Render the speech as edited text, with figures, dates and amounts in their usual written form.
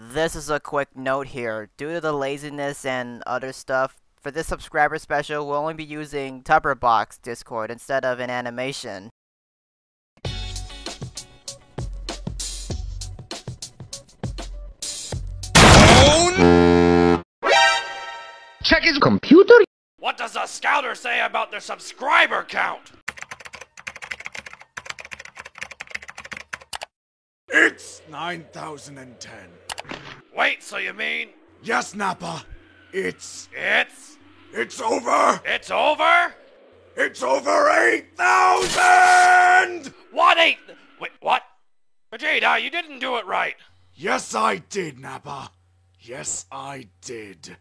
This is a quick note here. Due to the laziness and other stuff, for this subscriber special, we'll only be using Tupperbox Discord instead of an animation. Check his computer. What does the scouter say about their subscriber count? It's 9,010. Wait, so you mean... Yes, Nappa. It's over! It's over? It's over 8,000! What eight? Wait, what? Vegeta, you didn't do it right. Yes, I did, Nappa. Yes, I did.